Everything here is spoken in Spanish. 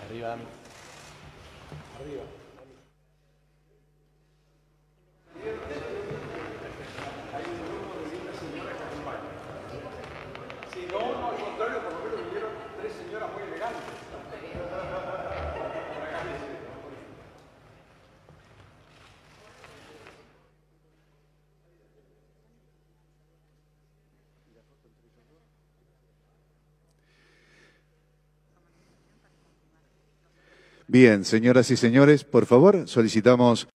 Arriba, Dami. Arriba. Hay un grupo de lindas señoras que acompañan. Si no, al contrario, por lo menos vinieron 3 señoras muy elegantes. Bien, señoras y señores, por favor, solicitamos